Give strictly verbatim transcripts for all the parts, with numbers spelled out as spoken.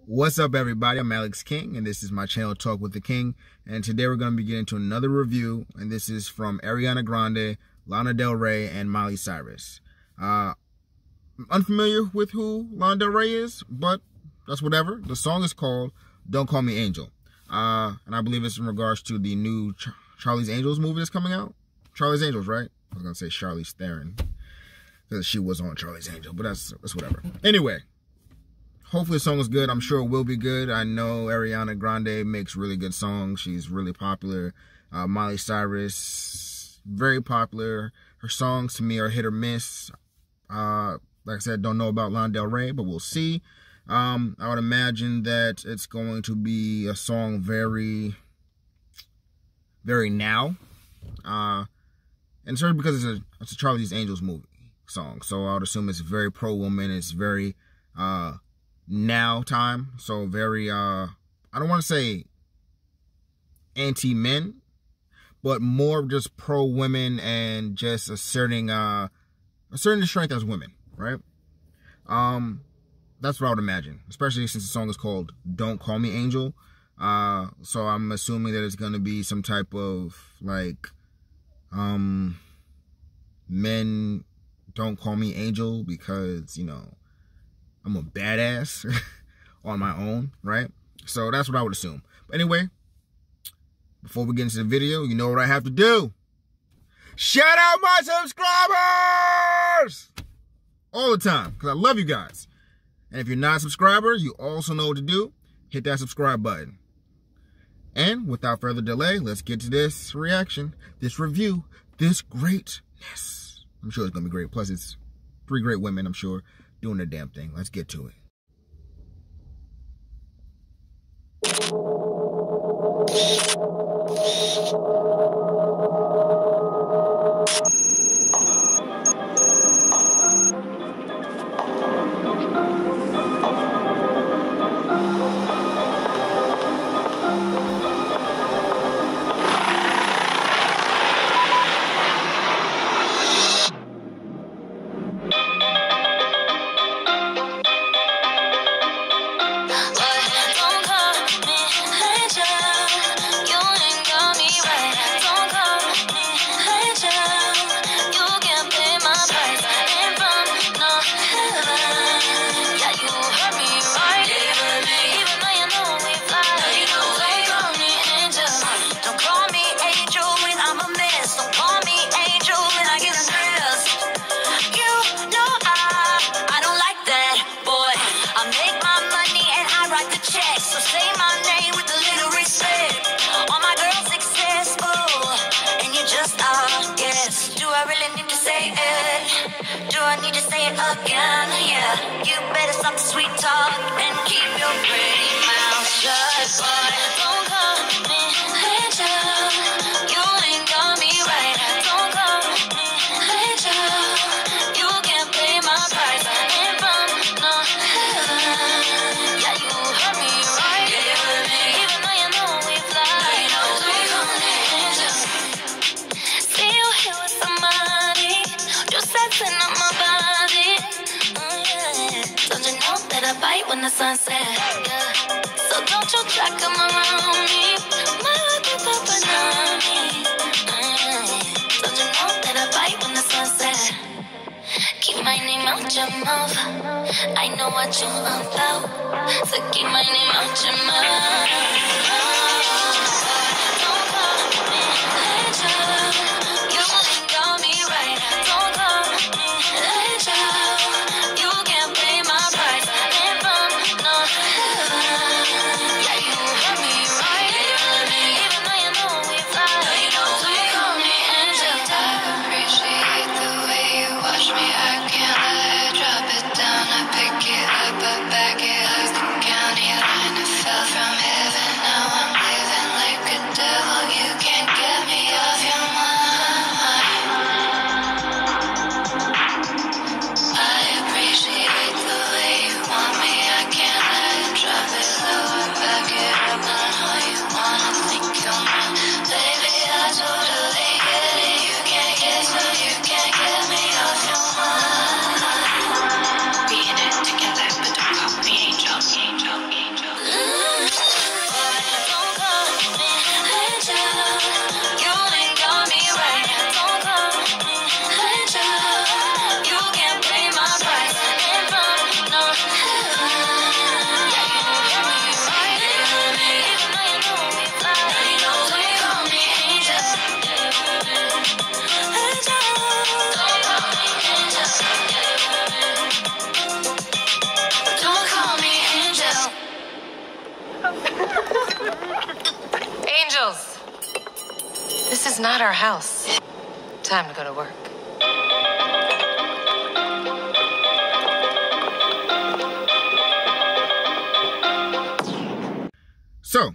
What's up, everybody? I'm Alex King, and this is my channel, Talk with the King. And today we're going to be getting to another review, and this is from Ariana Grande, Lana Del Rey, and Miley Cyrus. Uh, I'm unfamiliar with who Lana Del Rey is, but that's whatever. The song is called Don't Call Me Angel, uh, and I believe it's in regards to the new Ch Charlie's Angels movie that's coming out. Charlie's Angels, right? I was going to say Charlize Theron, because she was on Charlie's Angel, but that's, that's whatever. Anyway. Hopefully the song is good. I'm sure it will be good. I know Ariana Grande makes really good songs. She's really popular. Uh, Miley Cyrus, very popular. Her songs to me are hit or miss. Uh, like I said, don't know about Lana Del Rey, but we'll see. Um, I would imagine that it's going to be a song very, very now. Uh, and it's certainly because it's a, it's a Charlie's Angels movie song. So I would assume it's very pro-woman. It's very... Uh, now time, so very uh I don't want to say anti-men, but more just pro women and just asserting uh asserting the strength as women, right? Um that's what I would imagine, especially since the song is called Don't Call Me Angel. Uh so I'm assuming that it's gonna be some type of like um men don't call me angel because, you know, I'm a badass on my own, right? So that's what I would assume. But anyway, before we get into the video, you know what I have to do. Shout out my subscribers! All the time, because I love you guys. And if you're not a subscriber, you also know what to do. Hit that subscribe button. And without further delay, let's get to this reaction, this review, this greatness. I'm sure it's going to be great. Plus, it's three great women, I'm sure, doing their damn thing. Let's get to it. Do I need to say it again? Yeah, you better stop the sweet talk and keep your pretty mouth shut. Boy, don't call me angel. You ain't got me right. Don't call me angel. You can't pay my price. Ain't from no heaven. Yeah, you heard me right. Even though you know we fly. Don't call me angel. See you here with somebody. You sexing up my body, mm, yeah. Don't you know that I bite when the sun sets, yeah. So don't you try come around me. My heart is up and on me, mm. Don't you know that I bite when the sun sets? Keep my name out your mouth. I know what you about, so keep my name out your mouth. Don't call me angel. You ain't got me right. Don't call me angel. You can't pay my price. Ain't from no heaven. Yeah, you heard me right. Even though you know we fly. Don't call me angel. I appreciate the way you watch me. I can't let it drop it down. I pick it up, I back it up. County line, it fell from heaven. Now I'm is not our house. Time to go to work. So,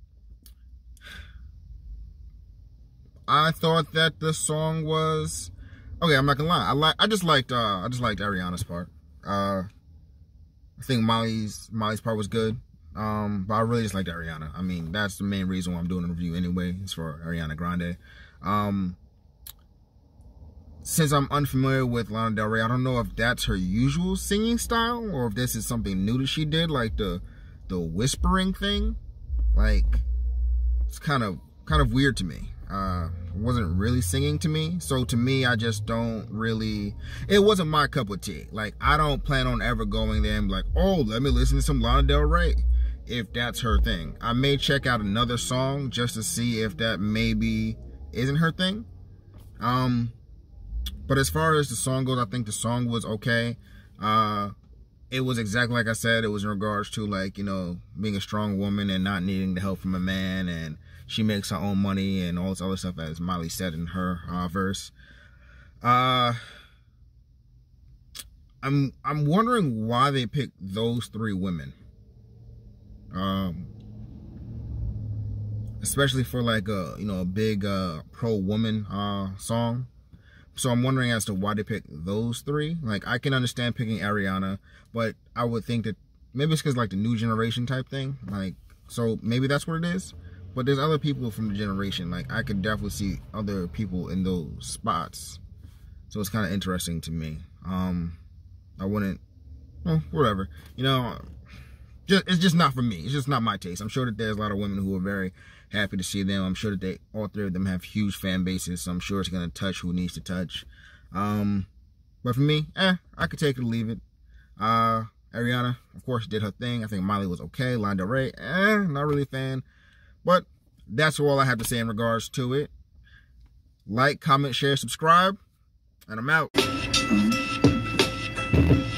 I thought that the song was okay. I'm not gonna lie. I like. I just liked. Uh, I just liked Ariana's part. Uh, I think Molly's Molly's part was good. Um, but I really just liked Ariana. I mean, that's the main reason why I'm doing a review anyway. It's for Ariana Grande. Um, since I'm unfamiliar with Lana Del Rey, I don't know if that's her usual singing style or if this is something new that she did, like the the whispering thing. Like, it's kind of kind of weird to me. Uh, it wasn't really singing to me. So to me, I just don't really, it wasn't my cup of tea. Like, I don't plan on ever going there and be like, oh, let me listen to some Lana Del Rey, if that's her thing. I may check out another song just to see if that maybe isn't her thing. Um, but as far as the song goes, I think the song was okay. Uh, It was exactly like I said. It was in regards to, like, you know, being a strong woman and not needing the help from a man, and she makes her own money and all this other stuff, as Molly said in her uh, verse. Uh, I'm I'm wondering why they picked those three women, um, especially for like a you know a big uh, pro woman uh, song. So I'm wondering as to why they picked those three. Like, I can understand picking Ariana, but I would think that maybe it's because, like, the new generation type thing. Like, so maybe that's what it is. But there's other people from the generation. Like, I could definitely see other people in those spots. So it's kind of interesting to me. Um, I wouldn't, well, whatever. You know, just, it's just not for me. It's just not my taste. I'm sure that there's a lot of women who are very happy to see them. I'm sure that they, all three of them have huge fan bases, so I'm sure it's going to touch who needs to touch. Um, but for me, eh, I could take it or leave it. Uh, Ariana, of course, did her thing. I think Molly was okay. Lana Del Rey, eh, not really a fan. But that's all I have to say in regards to it. Like, comment, share, subscribe, and I'm out.